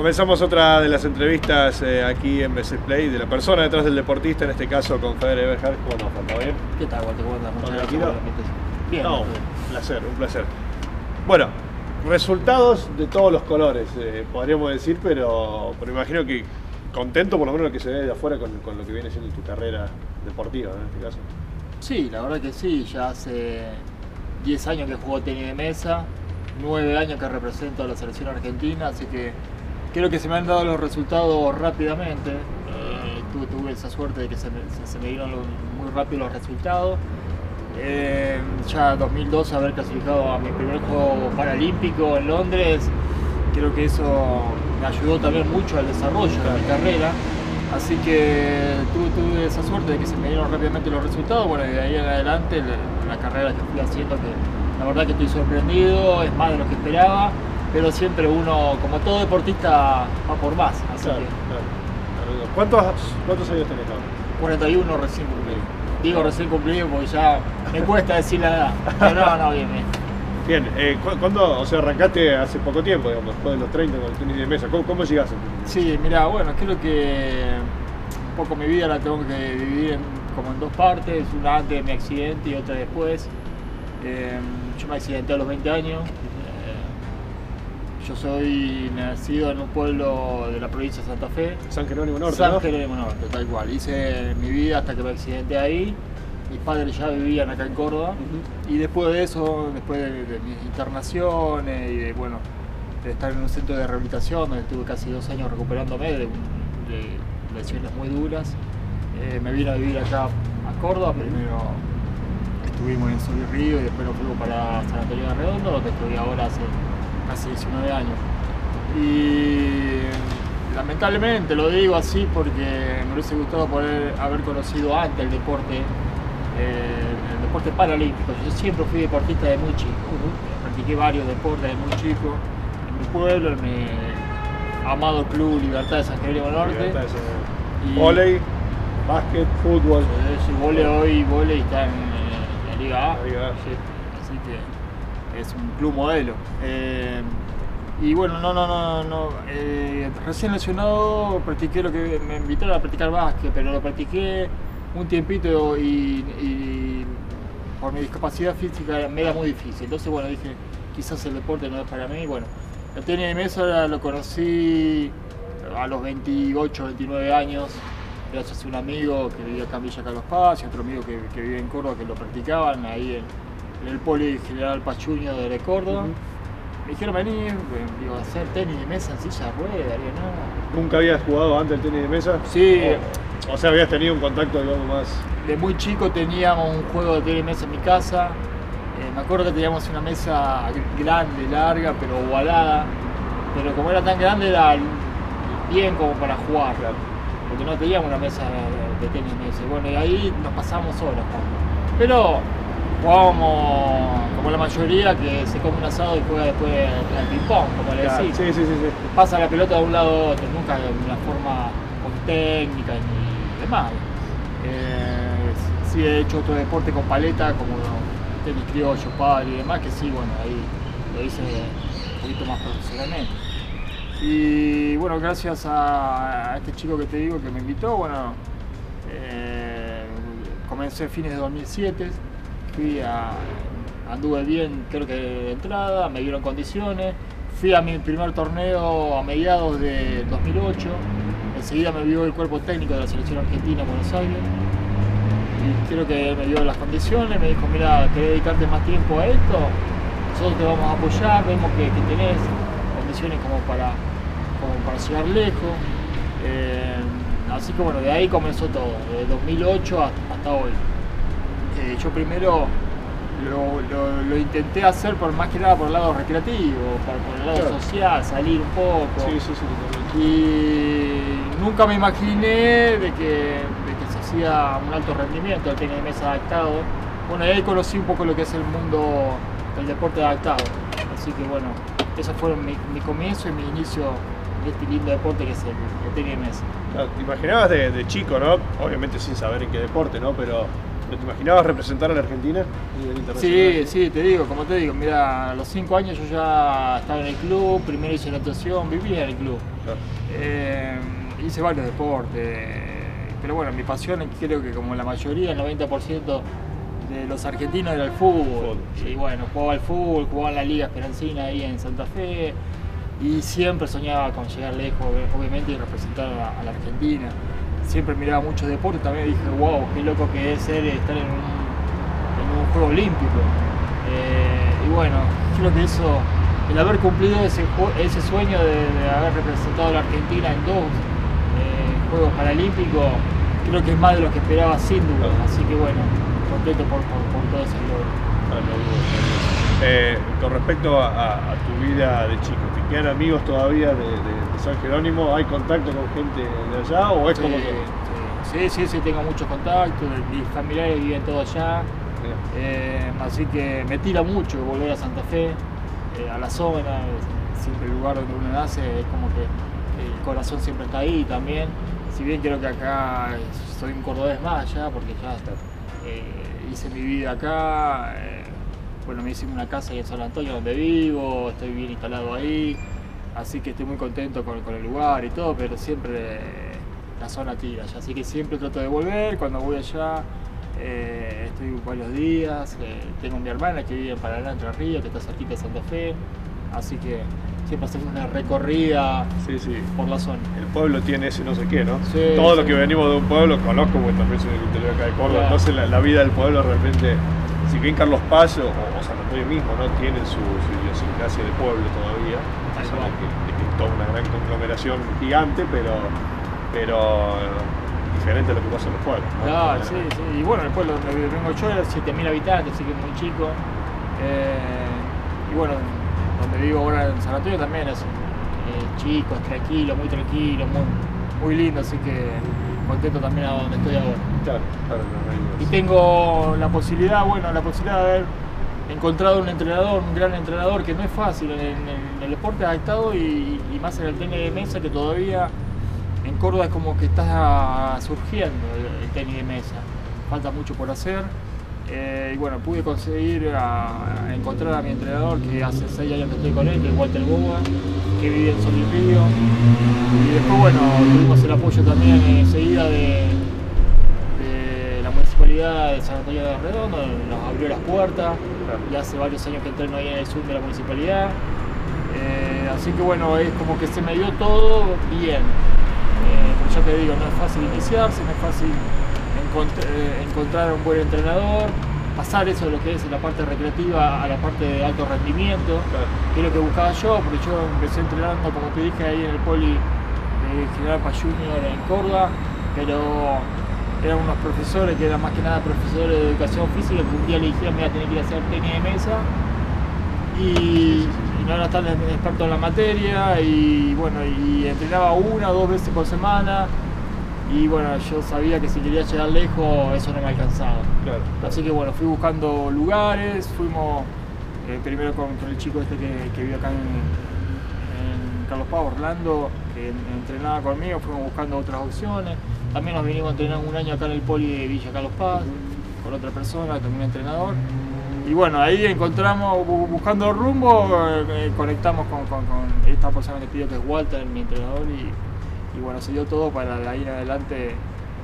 Comenzamos otra de las entrevistas aquí en BC Play de la persona detrás del deportista, en este caso con Feder Eberhard. ¿Cómo nos falta? ¿Bien? ¿Qué tal, Walter? ¿Cómo andas? Muchas ¿Tranquilo? gracias. Bien. No, un placer. Bueno, resultados de todos los colores, podríamos decir, pero imagino que contento por lo menos lo que se ve de afuera con lo que viene siendo tu carrera deportiva, ¿no? En este caso. Sí, la verdad que sí. Ya hace 10 años que juego tenis de mesa, 9 años que represento a la selección argentina, así que creo que se me han dado los resultados rápidamente. Tuve esa suerte de que se me dieron muy rápido los resultados. Ya en 2012 haber clasificado a mi primer juego paralímpico en Londres, creo que eso me ayudó también mucho al desarrollo de mi carrera. Así que tuve esa suerte de que se me dieron rápidamente los resultados. Bueno, y de ahí en adelante la carrera que fui haciendo, que la verdad que estoy sorprendido, es más de lo que esperaba, pero siempre uno, como todo deportista, va por más. Así Claro. ¿Cuántos años tenés ahora? 41 recién cumplido. Digo recién cumplido porque ya me cuesta decir la edad. Pero no, bien. Bien, ¿cuándo, o sea, arrancaste hace poco tiempo, digamos, después de los 30 con el tenis de mesa? ¿Cómo llegaste? Sí, mira, bueno, creo que un poco mi vida la tengo que dividir como en dos partes, una antes de mi accidente y otra después. Yo me accidenté a los 20 años. Yo soy nacido en un pueblo de la provincia de Santa Fe. San Jerónimo Norte, San ¿no? Jerónimo Norte, tal cual. Hice mi vida hasta que me accidenté ahí. Mis padres ya vivían acá en Córdoba. Y después de eso, después de mis internaciones y de estar en un centro de rehabilitación donde estuve casi 2 años recuperándome de lesiones muy duras, me vine a vivir acá a Córdoba. Primero estuvimos en Sol y Río y después nos fuimos para San Antonio de Redondo, donde estoy ahora hace casi 19 años. Y lamentablemente lo digo así porque me hubiese gustado poder haber conocido antes el deporte paralímpico. Yo siempre fui deportista de muy chico. Practiqué varios deportes de muy chico en mi pueblo, en mi amado club Libertad de San Jerónimo Norte. Vóley, básquet, fútbol. Sí, vóley está en la Liga A. Sí. Así que es un club modelo. Y bueno, recién lesionado practiqué lo que me invitaron a practicar básquet, pero lo practiqué un tiempito y por mi discapacidad física me era muy difícil. Entonces bueno, dije, quizás el deporte no es para mí. Bueno, el tenis de mesa lo conocí a los 28, 29 años, gracias a un amigo que vivía acá en Villa Carlos Paz y otro amigo que vive en Córdoba que lo practicaban ahí en el Poli General Pachuño de Córdoba. Me dijeron venir, digo, hacer tenis de mesa en silla de ruedas, no. ¿Nunca habías jugado antes el tenis de mesa? Sí. O sea, habías tenido un contacto, digamos, más... De muy chico teníamos un juego de tenis de mesa en mi casa. Me acuerdo que teníamos una mesa grande, larga, pero ovalada. Pero como era tan grande, era bien como para jugar. Claro. Porque no teníamos una mesa de tenis de mesa. Bueno, y ahí nos pasamos horas jugando. Pero jugábamos como la mayoría, que se come un asado y juega después al ping-pong, como le decís. Sí. Pasa la pelota de un lado a otro, nunca de una forma con técnica ni demás. Sí he hecho otro deporte con paleta, como tenis criollo, pádel y demás, que sí, bueno, ahí lo hice un poquito más profesionalmente. Y bueno, gracias a este chico que te digo que me invitó, bueno, comencé a fines de 2007, anduve bien, creo que de entrada, me dieron condiciones, fui a mi primer torneo a mediados de 2008, enseguida me vio el cuerpo técnico de la selección argentina en Buenos Aires y creo que me dio las condiciones, me dijo, mira, ¿querés dedicarte más tiempo a esto? Nosotros te vamos a apoyar, vemos que tenés condiciones como para llegar lejos. Así que bueno, de ahí comenzó todo, de 2008 hasta hoy. Yo primero lo intenté hacer más que nada por el lado recreativo, por el lado social, salir un poco. Sí. Y nunca me imaginé de que se hacía un alto rendimiento el tenis de mesa adaptado. Bueno, ahí conocí un poco lo que es el mundo del deporte adaptado. Así que bueno, eso fue mi comienzo y mi inicio de este lindo deporte que es el tenis de mesa. Claro, te imaginabas de chico, ¿no? Obviamente sin saber en qué deporte, ¿no? Pero ¿Te imaginabas representar a la Argentina a nivel internacional? Sí, te digo, como te digo, mira, a los 5 años yo ya estaba en el club, primero hice natación, vivía en el club. Claro. Hice varios deportes, pero bueno, mi pasión creo que como la mayoría, el 90% de los argentinos era el fútbol. Y bueno, jugaba al fútbol, jugaba en la Liga Esperancina ahí en Santa Fe y siempre soñaba con llegar lejos, obviamente, y representar a la Argentina. Siempre miraba muchos deportes, también dije, wow, qué loco que es ser estar en un juego olímpico. Y bueno, creo que eso, el haber cumplido ese sueño de haber representado a la Argentina en 2 Juegos Paralímpicos, creo que es más de lo que esperaba sin duda. Así que bueno, contento por todo ese logro. Con respecto a tu vida de chico, ¿te quedan amigos todavía de San Jerónimo? ¿Hay contacto con gente de allá o es Sí, como que...? sí, tengo muchos contactos, mis familiares viven todos allá, así que me tira mucho volver a Santa Fe, a la zona, siempre el lugar donde uno nace, es como que el corazón siempre está ahí también, si bien creo que acá soy un cordobés más allá, porque ya hice mi vida acá, bueno, me hice una casa ahí en San Antonio donde vivo, estoy bien instalado ahí, así que estoy muy contento con el lugar y todo, pero siempre la zona tira allá, así que siempre trato de volver. Cuando voy allá estoy varios días, tengo mi hermana que vive en Paraná, Entre Ríos, que está cerquita de Santa Fe, así que siempre hacemos una recorrida por la zona. El pueblo tiene ese no sé qué, ¿no? Sí, Todo lo que venimos de un pueblo conozco, porque también soy del interior acá de Córdoba, claro. Entonces la vida del pueblo realmente, si bien Carlos Paz o San Antonio mismo, ¿no? Tienen su idiosincrasia de pueblo todavía, a pesar de que es toda una gran conglomeración gigante, pero diferente a lo que pasa en los pueblos, ¿no? Claro, sí, y bueno, el pueblo donde vengo yo era 7.000 habitantes, así que es muy chico, y bueno, donde vivo ahora en San Antonio también es chico, es tranquilo, muy lindo, así que contento también a donde estoy ahora. Claro, Y tengo la posibilidad de haber encontrado un gran entrenador, que no es fácil en el deporte adaptado y más en el tenis de mesa, que todavía en Córdoba es como que está surgiendo el tenis de mesa, falta mucho por hacer. Y bueno, pude conseguir encontrar a mi entrenador, que hace 6 años que estoy con él, que es Walter Boga, que vive en Sol y Río. Y después, bueno, tuvimos el apoyo también enseguida de la Municipalidad de San Antonio de Redondo, nos abrió las puertas, y hace varios años que entreno ahí en el sur de la Municipalidad. Así que bueno, es como que se me dio todo bien. Pero ya te digo, no es fácil iniciarse, no es fácil encontrar un buen entrenador, pasar eso de lo que es la parte recreativa a la parte de alto rendimiento, que es lo que buscaba yo, porque yo empecé entrenando, como te dije, ahí en el Poli General Paz Junior en Córdoba, pero eran unos profesores que eran más que nada profesores de educación física, que un día le dijeron que iba a tener que ir a hacer tenis de mesa y no era tan experto en la materia, y bueno, y entrenaba 1 o 2 veces por semana. Y bueno, yo sabía que si quería llegar lejos eso no me alcanzaba. Claro. Así que bueno, fui buscando lugares, fuimos primero con el chico este que vive acá en Carlos Paz, Orlando, que entrenaba conmigo, fuimos buscando otras opciones. También nos vinimos a entrenar un año acá en el Poli de Villa Carlos Paz, con otra persona, también un entrenador. Y bueno, ahí encontramos, buscando rumbo, conectamos con esta persona que te pidió, que es Walter, mi entrenador, y bueno, se dio todo para de ahí en adelante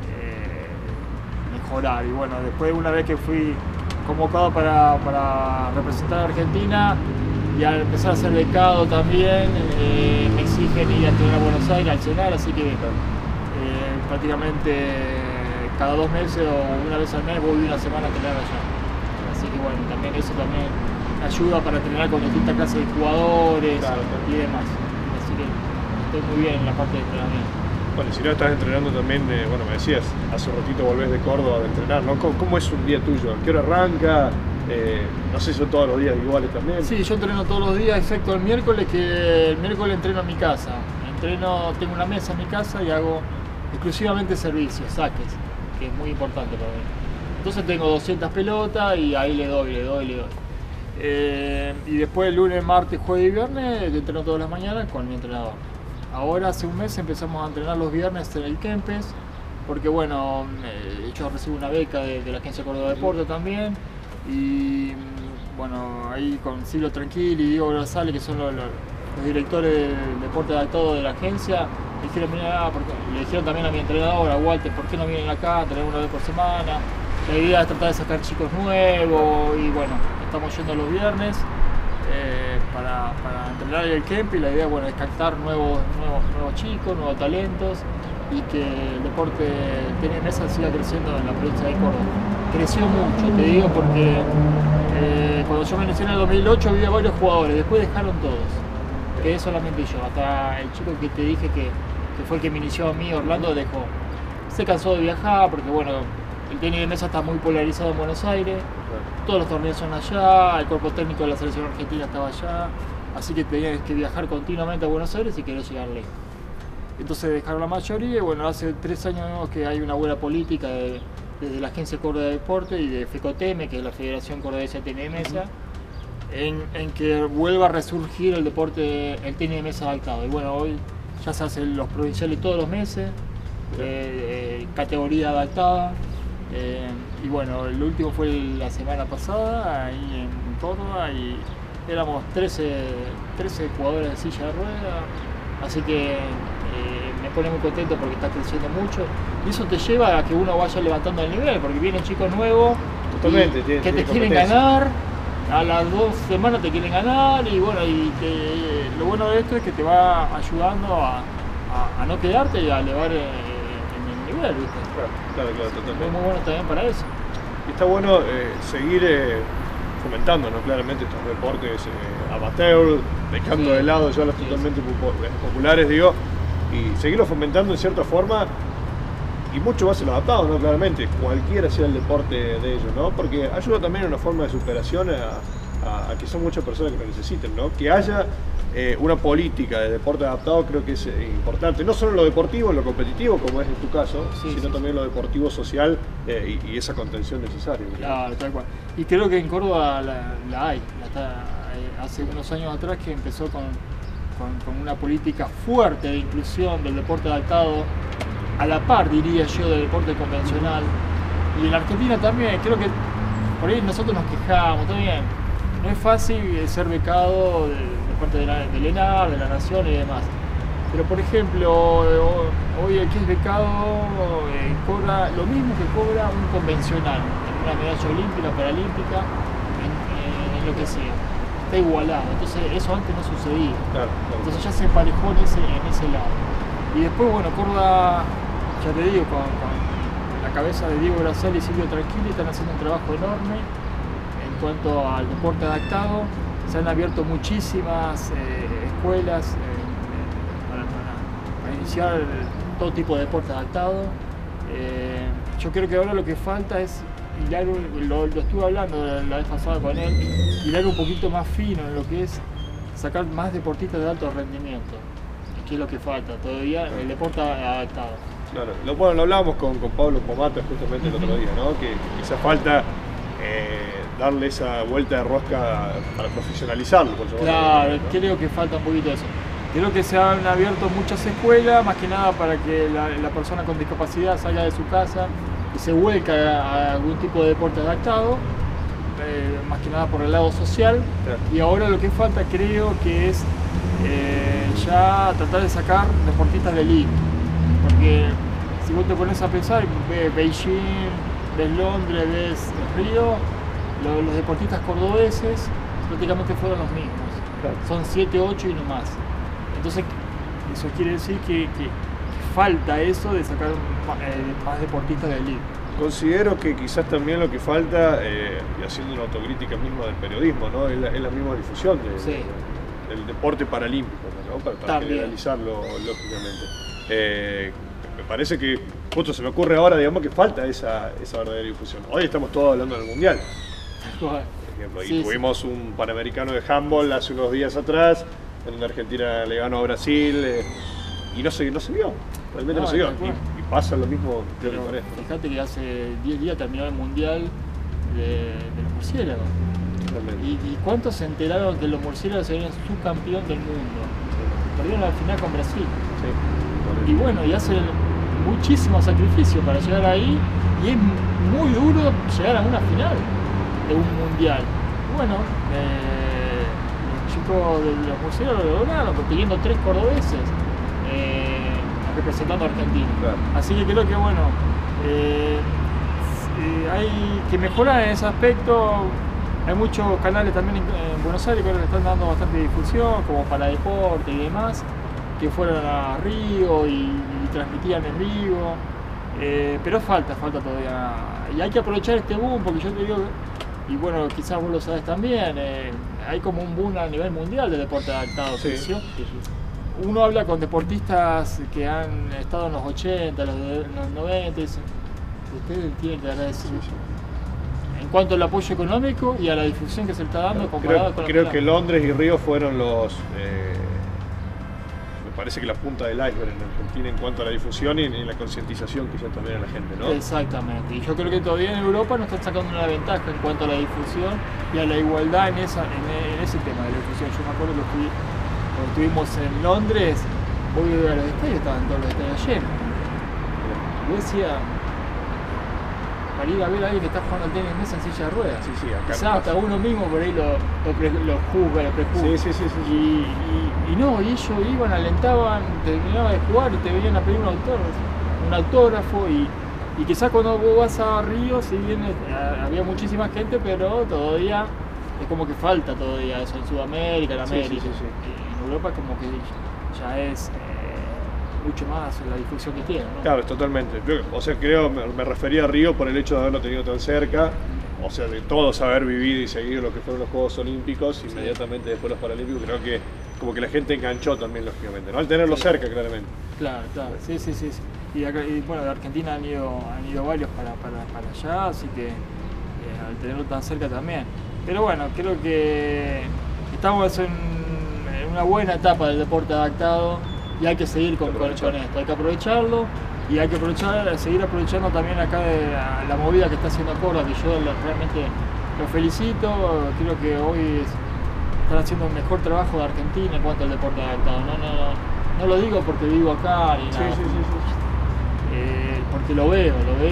mejorar. Y bueno, después, una vez que fui convocado para representar a Argentina y al empezar a ser becado también, me exigen ir a entrenar a Buenos Aires, al CENAR, así que prácticamente cada 2 meses o una vez al mes voy una semana a entrenar allá. Así que bueno, también eso también me ayuda para entrenar con distintas clases de jugadores y demás. Así que estoy muy bien en la parte de entrenamiento. Bueno, si no estás entrenando también, bueno, me decías, hace un ratito volvés de Córdoba de entrenar, ¿no? ¿Cómo es un día tuyo? ¿A qué hora arranca? No sé si son todos los días iguales también. Sí, yo entreno todos los días, excepto el miércoles, que el miércoles entreno en mi casa. Tengo una mesa en mi casa y hago exclusivamente servicios, saques, que es muy importante para mí. Entonces tengo 200 pelotas y ahí le doy. Y después el lunes, martes, jueves y viernes entreno todas las mañanas con mi entrenador. Ahora hace un mes empezamos a entrenar los viernes en el Kempes, porque bueno, yo recibo una beca de la Agencia Córdoba Deporte también, y bueno, ahí con Silvio Tranquil y Diego González, que son los directores del deporte adaptado de la agencia, le dijeron, mirá, le dijeron también a mi entrenador, a Walter, ¿por qué no vienen acá a tener una vez por semana? La idea es tratar de sacar chicos nuevos, y bueno, estamos yendo los viernes para entrenar el camp, y la idea, bueno, es captar nuevos chicos, nuevos talentos, y que el deporte tenis de mesa siga creciendo en la provincia de Córdoba. Creció mucho, te digo, porque cuando yo me inicié en el 2008 había varios jugadores, después dejaron todos, quedé solamente yo, hasta el chico que te dije que fue el que me inició a mí, Orlando, dejó. Se cansó de viajar porque bueno, el tenis de mesa está muy polarizado en Buenos Aires, todos los torneos son allá, el cuerpo técnico de la selección argentina estaba allá, así que tenías que viajar continuamente a Buenos Aires si querés llegar lejos. Entonces dejaron la mayoría, y bueno, hace 3 años que hay una buena política desde la Agencia Córdoba de Deporte y de FECOTEME, que es la Federación Cordobesa de Tenis de Mesa, en que vuelva a resurgir el deporte, el tenis de mesa adaptado. Y bueno, hoy ya se hacen los provinciales todos los meses, categoría adaptada, y bueno, el último fue la semana pasada, ahí en Córdoba, y éramos 13 jugadores de silla de ruedas, así que me pone muy contento porque está creciendo mucho, y eso te lleva a que uno vaya levantando el nivel, porque vienen chicos nuevos que te quieren ganar, a las 2 semanas te quieren ganar, y bueno, lo bueno de esto es que te va ayudando a no quedarte y a elevar en el nivel, ¿viste? Claro, totalmente. Es muy bueno también para eso. Y está bueno seguir fomentando, ¿no? Claramente estos deportes amateur, dejando de lado ya los totalmente populares, digo, y seguirlos fomentando en cierta forma, y mucho más en los adaptados, ¿no? Claramente, cualquiera sea el deporte de ellos, ¿no? Porque ayuda también a una forma de superación a que son muchas personas que lo necesiten, ¿no? Que haya una política de deporte adaptado, creo que es importante, no solo en lo deportivo, en lo competitivo, como es en tu caso, sino también en lo deportivo, social, y esa contención necesaria, ¿no? Claro, tal cual. Y creo que en Córdoba la hay. Hace unos años atrás que empezó con una política fuerte de inclusión del deporte adaptado, a la par, diría yo, del deporte convencional. Y en Argentina también, creo que por ahí nosotros nos quejamos, también. No es fácil ser becado de parte del ENAR, de la Nación y demás. Pero por ejemplo, hoy el que es becado cobra lo mismo que cobra un convencional, en una medalla olímpica, paralímpica, en lo que sea. Está igualado, entonces eso antes no sucedía. Claro. Entonces ya se emparejó en ese lado. Y después, bueno, Córdoba, ya te digo, con la cabeza de Diego González y Silvio Tranquilli, están haciendo un trabajo enorme en cuanto al deporte adaptado. Se han abierto muchísimas escuelas para iniciar todo tipo de deporte adaptado. Yo creo que ahora lo que falta es hilar, lo estuve hablando la vez pasada con él, hilar un poquito más fino en lo que es sacar más deportistas de alto rendimiento, que es lo que falta todavía, el deporte adaptado. Claro, lo hablábamos con Pablo Pomata justamente el otro día, ¿no? Que quizá falta darle esa vuelta de rosca para profesionalizarlo. Claro, ¿no? Creo que falta un poquito eso. Creo que se han abierto muchas escuelas, más que nada para que la persona con discapacidad salga de su casa y se vuelca a algún tipo de deporte adaptado, más que nada por el lado social. Claro. Y ahora lo que falta, creo que es ya tratar de sacar deportistas de elite, porque si vos te pones a pensar, ves Beijing, ves Londres, ves Río, los deportistas cordobeses prácticamente fueron los mismos. Claro. Son 7, 8 y no más. Entonces eso quiere decir que falta eso de sacar más deportistas de elite. Considero que quizás también lo que falta, y haciendo una autocrítica misma del periodismo, ¿no? es la misma difusión del deporte paralímpico, ¿no? Para generalizarlo lógicamente. Me parece que, justo se me ocurre ahora, digamos, que falta esa verdadera difusión. Hoy estamos todos hablando del Mundial, por ejemplo, y tuvimos un Panamericano de handball hace unos días atrás, en donde Argentina le ganó a Brasil, y no se vio, realmente no se vio. Y pasa lo mismo con esto. Fíjate que hace 10 días terminó el Mundial de los murciélagos. ¿Y cuántos se enteraron que los murciélagos serían subcampeón del mundo? Perdieron la final con Brasil. Y bueno, y hace muchísimo sacrificio para llegar ahí y es muy duro llegar a una final de un mundial. Bueno, los chicos de los museos lo lograron, consiguiendo 3 cordobeses representando a Argentina. Claro. Así que creo que bueno, hay que mejorar en ese aspecto. Hay muchos canales también en Buenos Aires que ahora le están dando bastante difusión, como para deporte y demás, que fueron a Río y transmitían en vivo. Pero falta todavía. Y hay que aprovechar este boom, porque yo te digo, y bueno, quizás vos lo sabes también, hay como un boom a nivel mundial de deporte adaptado. Sí, ¿Sí? sí, sí. Uno habla con deportistas que han estado en los 80, los 90, y dicen, ustedes tienen que agradecer en cuanto al apoyo económico y a la difusión que se le está dando comparado con creo que Londres y Río fueron los me parece que la punta del iceberg en Argentina en cuanto a la difusión y la concientización que ya también a la gente, ¿no? Exactamente, y yo creo que todavía en Europa nos están sacando una ventaja en cuanto a la difusión y a la igualdad en ese tema de la difusión. Yo me acuerdo que cuando estuvimos en Londres, hoy a los estadios estaban todos los estadios llenos. Yo decía, para ir a ver a alguien que está jugando al tenis de mesa en silla de ruedas. Sí, sí, acá quizás hasta uno mismo por ahí lo juzga, lo prejuzga. Sí. Y no, y ellos iban, alentaban, terminaban de jugar y te venían a pedir un autógrafo y quizás cuando vos vas a Río, si bien había muchísima gente, pero todavía es como que falta todavía eso en Sudamérica, en América. Sí. En Europa como que ya es mucho más la difusión que tiene, ¿no? Claro, totalmente. O sea, me refería a Río por el hecho de haberlo tenido tan cerca, o sea, de todos haber vivido y seguido lo que fueron los Juegos Olímpicos, inmediatamente después los Paralímpicos, creo que como que la gente enganchó también, lógicamente, ¿no? Al tenerlo cerca, claramente. Claro, sí. Y bueno, de Argentina han ido varios para allá, así que al tenerlo tan cerca también. Pero bueno, creo que estamos en una buena etapa del deporte adaptado y hay que seguir con esto, hay que aprovecharlo y hay que seguir aprovechando también acá de la movida que está haciendo Córdoba, que yo realmente lo felicito. Creo que hoy están haciendo un mejor trabajo de Argentina en cuanto al deporte adaptado. No lo digo porque vivo acá ni nada. Sí. Porque lo veo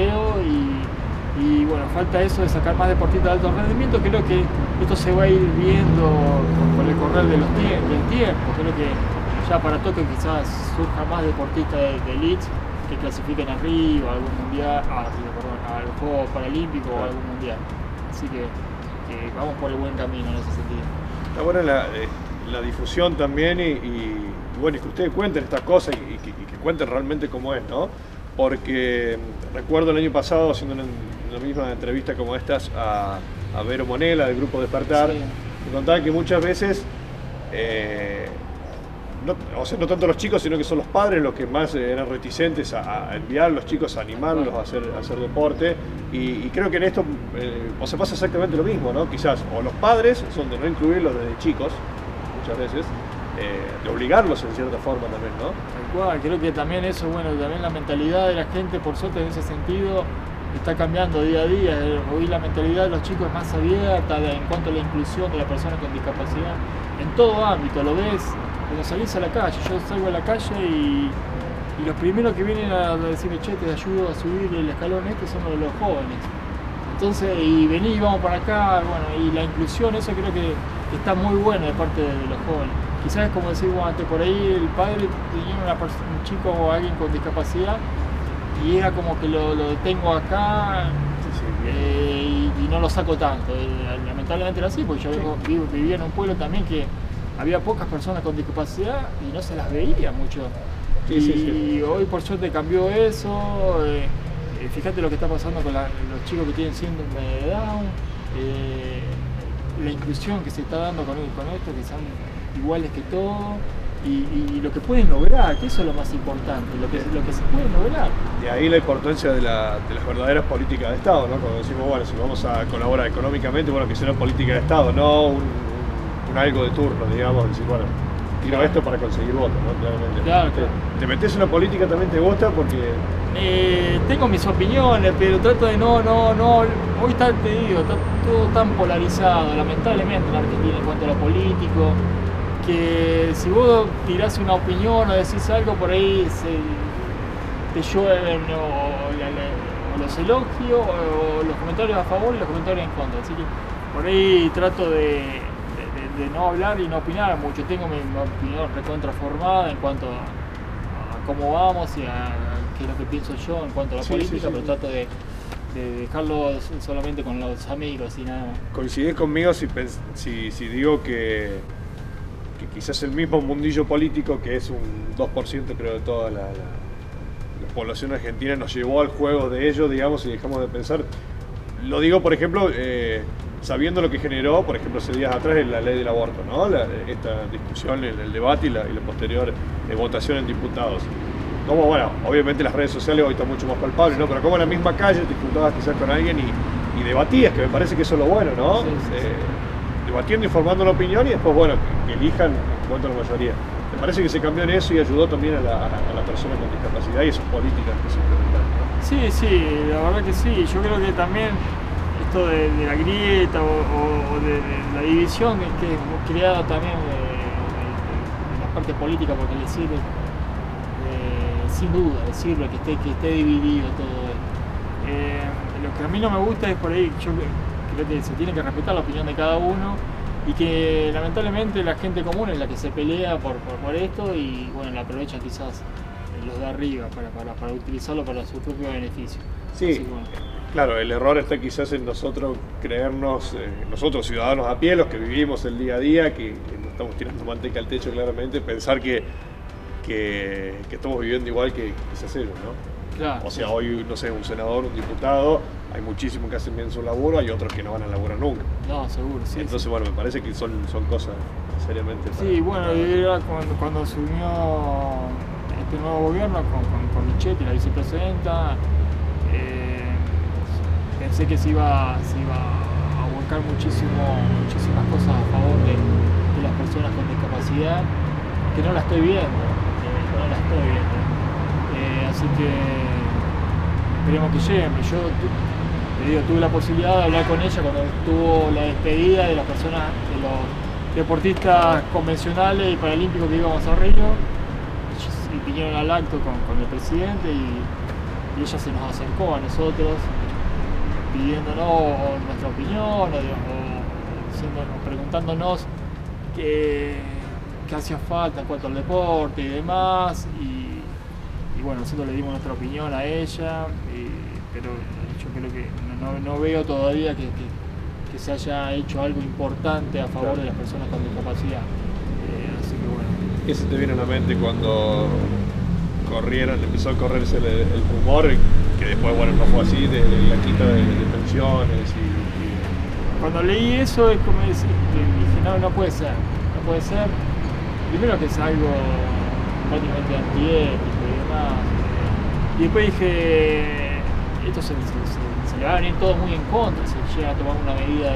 y bueno, falta eso de sacar más deportistas de alto rendimiento. Creo que esto se va a ir viendo con el correr del tiempo. Creo que ya para Tokio quizás surja más deportistas de elite que clasifiquen a Río, a algún mundial, a los Juegos Paralímpicos o a algún mundial. Así que vamos por el buen camino en ese sentido. Está buena la difusión también y bueno, y que ustedes cuenten estas cosas y que cuenten realmente cómo es, ¿no? Porque recuerdo el año pasado haciendo una misma entrevista como estas a Vero Monella del grupo Despertar, me contaba que muchas veces no tanto los chicos, sino que son los padres los que más eran reticentes a enviar a los chicos, a animarlos a hacer deporte. Y creo que en esto pasa exactamente lo mismo, ¿no? Quizás, o los padres son de no incluirlos desde chicos, muchas veces, de obligarlos en cierta forma también, ¿no? Tal cual, creo que también eso, bueno, también la mentalidad de la gente, por suerte, en ese sentido, está cambiando día a día. Hoy la mentalidad de los chicos es más abierta en cuanto a la inclusión de la persona con discapacidad, en todo ámbito, lo ves. Cuando salís a la calle, yo salgo a la calle y los primeros que vienen a decirme, che, te ayudo a subir el escalón son los jóvenes. Entonces, y vení, vamos para acá, bueno, y la inclusión, eso creo que está muy bueno de parte de los jóvenes. Quizás, como decimos antes, por ahí el padre tenía un chico o alguien con discapacidad y era como que lo tengo acá y no lo saco tanto. Lamentablemente era así, porque yo vivía en un pueblo también que había pocas personas con discapacidad y no se las veía mucho. Y hoy por suerte cambió eso. Fíjate lo que está pasando con los chicos que tienen síndrome de Down, la inclusión que se está dando con esto, que son iguales que todos, y lo que pueden lograr, que eso es lo más importante, lo que se puede lograr. De ahí la importancia de las verdaderas políticas de Estado, ¿no? Cuando decimos, bueno, si vamos a colaborar económicamente, bueno, que sea una política de Estado, no un algo de turno, digamos, decir, bueno, tiro esto para conseguir votos, ¿no? Claramente. Claro. ¿Te metes en una política también te gusta? Porque tengo mis opiniones, pero trato de no, hoy está todo tan polarizado, lamentablemente en Argentina en cuanto a lo político, que si vos tirás una opinión o decís algo por ahí, te llueven o los elogios o los comentarios a favor y los comentarios en contra. Así que por ahí trato de no hablar y no opinar mucho. Tengo mi opinión recontraformada en cuanto a cómo vamos y a qué es lo que pienso yo en cuanto a la política, pero trato de dejarlo solamente con los amigos y nada más. ¿Coincidís conmigo si digo que quizás el mismo mundillo político, que es un 2% creo de toda la población argentina, nos llevó al juego de ellos, digamos, y dejamos de pensar? Lo digo, por ejemplo, sabiendo lo que generó, por ejemplo, hace días atrás en la ley del aborto, ¿no? Esta discusión, el debate y la posterior votación en diputados. Como, bueno, obviamente las redes sociales hoy están mucho más palpables, ¿no? Pero como en la misma calle te juntabas quizás con alguien y debatías, que me parece que eso es lo bueno, ¿no? Sí, sí. Debatiendo y formando una opinión y después, bueno, que elijan en cuanto a la mayoría. Me parece que se cambió en eso y ayudó también a la persona con discapacidad y sus políticas que se implementaron, ¿no? Sí, la verdad que sí. Yo creo que también esto de la grieta o de la división que es creada también de la parte política, porque le sirve, sin duda, le sirve que esté dividido todo esto. Lo que a mí no me gusta es por ahí, yo creo que se tiene que respetar la opinión de cada uno y que lamentablemente la gente común es la que se pelea por esto y bueno, la aprovechan quizás los de arriba para utilizarlo para su propio beneficio. Sí, así que, bueno. Claro, el error está quizás en nosotros creernos, nosotros ciudadanos a pie, los que vivimos el día a día, que no estamos tirando manteca al techo claramente, pensar que estamos viviendo igual que quizás ellos, ¿no? Claro, o sea, hoy, no sé, un senador, un diputado, hay muchísimos que hacen bien su laburo, hay otros que no van a laburar nunca. No, seguro, sí. Entonces, sí. Bueno, me parece que son cosas seriamente... Sí, bueno, era cuando asumió este nuevo gobierno con Michetti, la vicepresidenta, pensé que se iba a volcar muchísimas cosas a favor de las personas con discapacidad, que no la estoy viendo, así que esperemos que lleguen. Yo te digo, tuve la posibilidad de hablar con ella cuando estuvo la despedida de las personas, de los deportistas convencionales y paralímpicos que íbamos a Río, y vinieron al acto con el presidente y ella se nos acercó a nosotros pidiéndonos nuestra opinión o preguntándonos qué hacía falta en cuanto al deporte y demás, y bueno, nosotros le dimos nuestra opinión a ella, pero yo creo que no veo todavía que se haya hecho algo importante a favor de las personas con discapacidad, así que bueno. ¿Qué se te viene a la mente cuando empezó a correrse el rumor, que después, bueno, no fue así, de la quita de pensiones y... Cuando leí eso es como decir, dije, no puede ser. Primero que es algo prácticamente antiético y demás. Y después dije, esto se le va a venir todo muy en contra, se llega a tomar una medida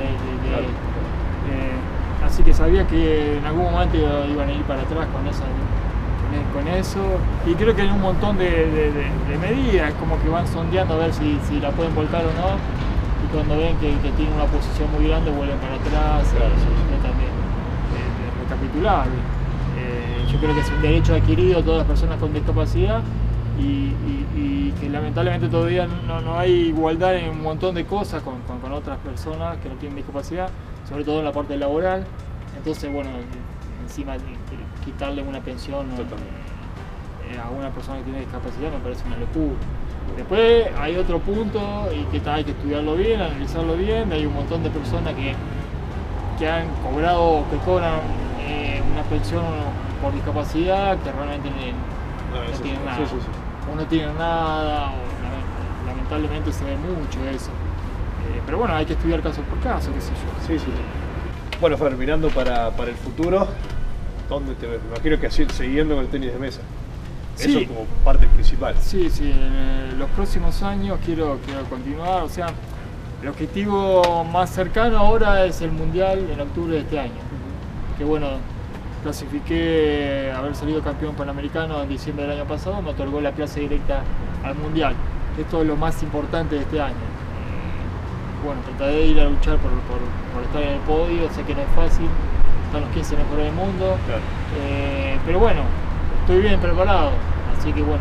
así que sabía que en algún momento iban a ir para atrás con eso, y creo que hay un montón de medidas como que van sondeando a ver si la pueden volcar o no, y cuando ven que tienen una posición muy grande vuelven para atrás, tratan de recapitular. Yo creo que es un derecho adquirido a todas las personas con discapacidad y que lamentablemente todavía no hay igualdad en un montón de cosas con otras personas que no tienen discapacidad, sobre todo en la parte laboral. Entonces, bueno, encima quitarle una pensión a una persona que tiene discapacidad me parece una locura. Después hay otro punto y que hay que estudiarlo bien, analizarlo bien. Hay un montón de personas que han cobrado, que cobran una pensión por discapacidad, que realmente no tienen nada. Sí. O no tienen nada, o lamentablemente se ve mucho eso. Pero bueno, hay que estudiar caso por caso, qué sé yo. Sí. Bueno, Fer, mirando para el futuro, ¿dónde te ves? Me imagino que así, siguiendo con el tenis de mesa. Sí. Eso como parte principal. Sí, en los próximos años quiero continuar, o sea, el objetivo más cercano ahora es el Mundial en octubre de este año. Que bueno, clasifiqué, haber salido campeón panamericano en diciembre del año pasado, me otorgó la clase directa al Mundial. Esto es lo más importante de este año. Bueno, trataré de ir a luchar por estar en el podio, sé que no es fácil, están los 15 mejores del mundo, Claro. pero bueno, estoy bien preparado, así que bueno,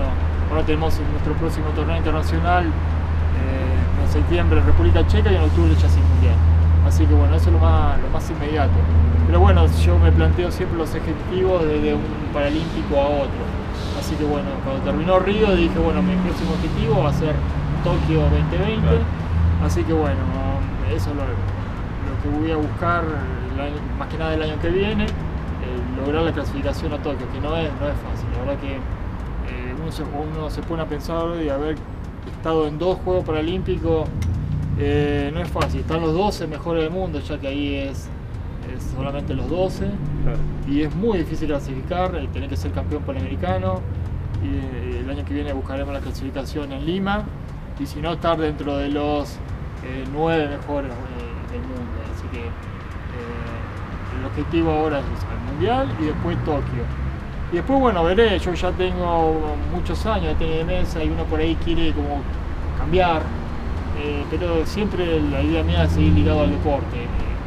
Ahora tenemos nuestro próximo torneo internacional en septiembre en República Checa y en octubre ya sin mundial. Así que bueno, eso es lo más inmediato. Pero bueno, yo me planteo siempre los objetivos desde un paralímpico a otro. Así que bueno, cuando terminó Río dije, bueno, mi próximo objetivo va a ser Tokio 2020. Claro. Así que bueno, eso es lo que voy a buscar más que nada el año que viene, lograr la clasificación a Tokio, que no es fácil. La verdad que uno se pone a pensar y haber estado en 2 Juegos Paralímpicos no es fácil. Están los 12 mejores del mundo, ya que ahí es solamente los 12. Claro. Y es muy difícil clasificar, tenés que ser campeón panamericano. Y el año que viene buscaremos la clasificación en Lima. Y si no, estar dentro de los 9 mejores del mundo. Así que el objetivo ahora es el mundial y después Tokio. Y después, bueno, veré, yo ya tengo muchos años de tenis de mesa y uno por ahí quiere como cambiar, pero siempre la idea mía es seguir ligado al deporte.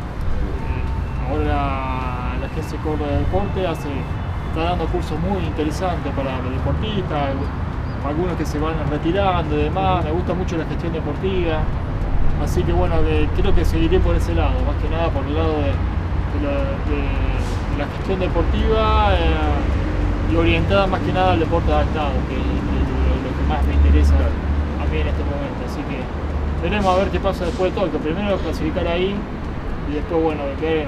Ahora la Agencia Córdoba de Deporte está dando cursos muy interesantes para los deportistas, algunos que se van retirando y demás. Me gusta mucho la gestión deportiva, así que bueno, creo que seguiré por ese lado, más que nada por el lado de la gestión deportiva y orientada más que nada al deporte adaptado, que es lo que más me interesa a mí en este momento. Así que veremos a ver qué pasa después de Tokio. Primero clasificar ahí y después, bueno, ver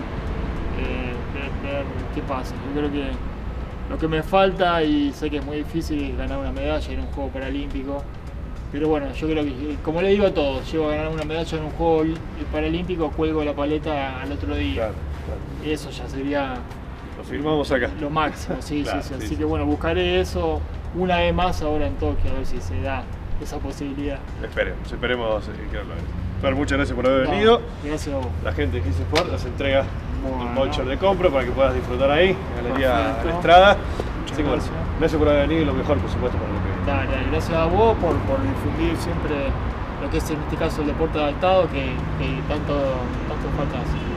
qué pasa. Yo creo que lo que me falta, y sé que es muy difícil, es ganar una medalla en un juego paralímpico. Pero bueno, yo creo que, como le digo a todos, llego a ganar una medalla en un juego paralímpico, cuelgo la paleta al otro día. Claro. Eso ya sería lo firmamos acá. Lo máximo, sí, claro, sí. Así que bueno, buscaré eso una vez más ahora en Tokio, a ver si se da esa posibilidad. Esperemos que lo hagas. Fer, muchas gracias por haber venido. Gracias a vos. La gente de Gise Sport nos entrega un voucher de compra para que puedas disfrutar ahí, en Galería La Estrada. Así que bueno, gracias por haber venido y lo mejor, por supuesto, para lo que viene. Dale, gracias a vos por difundir siempre lo que es en este caso el deporte adaptado que tanto falta hace.